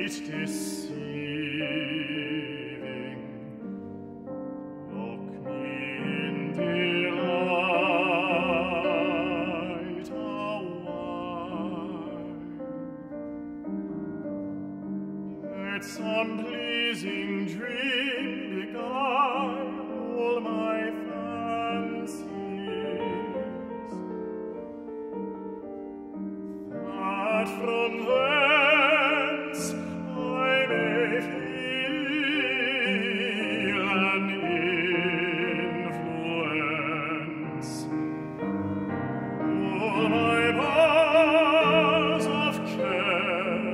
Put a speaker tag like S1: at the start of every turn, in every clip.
S1: deceiving. Lock me in delight awhile. Let some pleasing dream beguile all my fancies, that from thence I may feel an influence. All my bars of care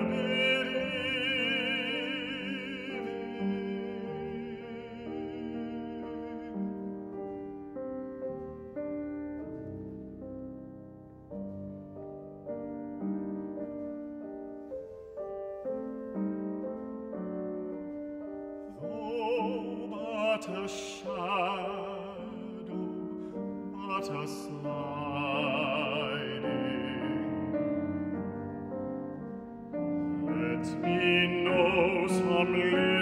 S1: but a shadow, but a sliding. Let me know some